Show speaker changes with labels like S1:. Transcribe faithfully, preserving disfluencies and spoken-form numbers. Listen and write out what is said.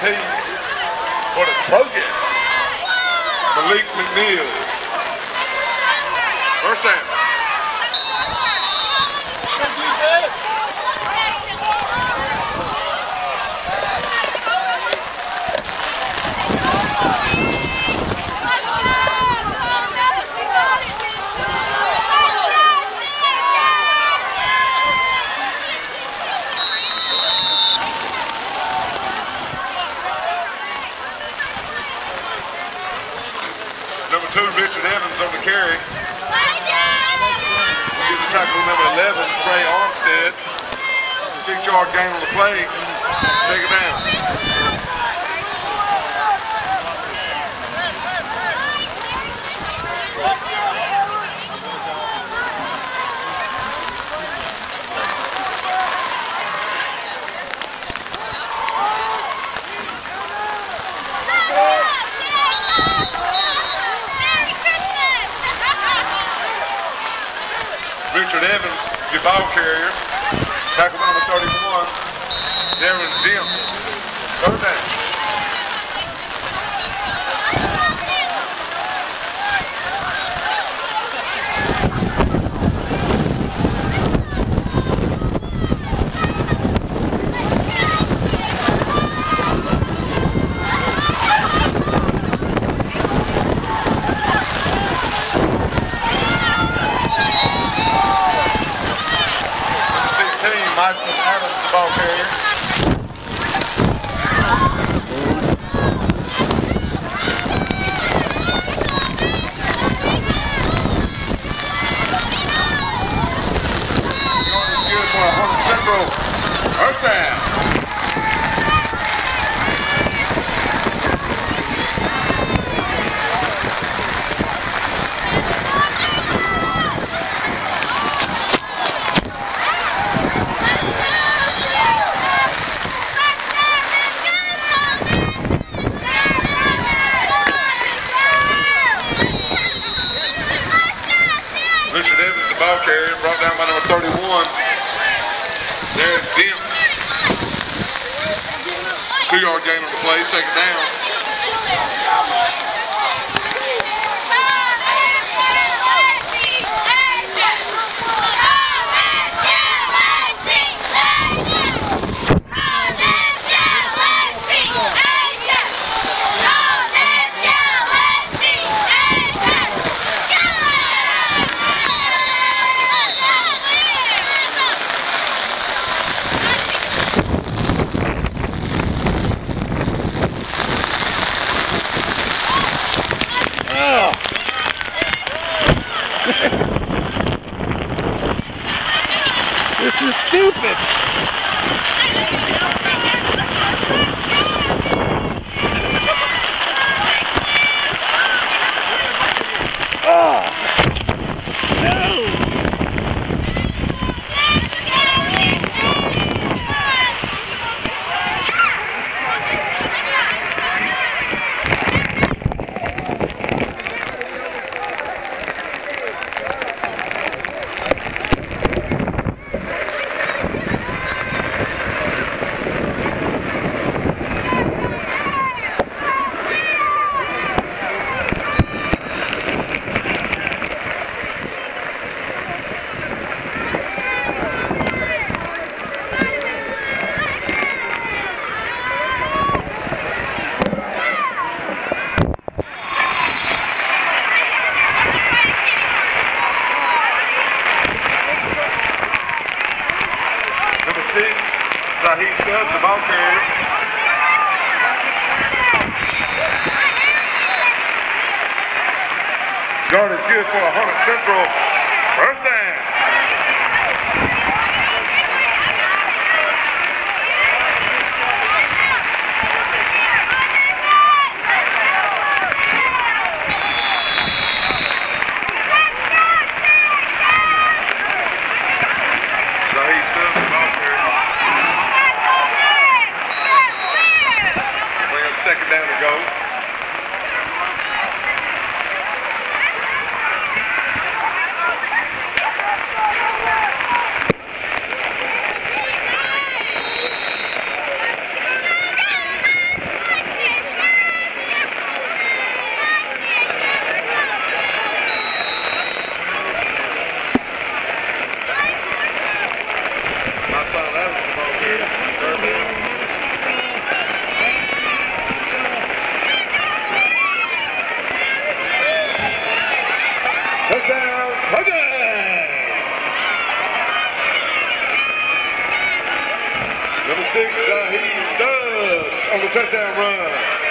S1: team for the Trojans, Malik McNeil. First down. Number two, Richard Evans on the carry. Get the tackle number eleven, Trey Armstead. Six-yard gain on the play. Take it down. Richard Evans, your ball carrier. Tackle number thirty-one, Derran Demps. Third down. Michael Adams, the ball carrier. Going is good for Harnett Central. First down. Ball carrier brought down by number thirty-one. There's Demps. Two-yard gain on the play. Take it down.
S2: This is stupid. Oh, no. The ball carrier. Yard is good for Harnett Central. First down. Second down to go. Trojans. Number six, Zaheed Stubbs on the touchdown run.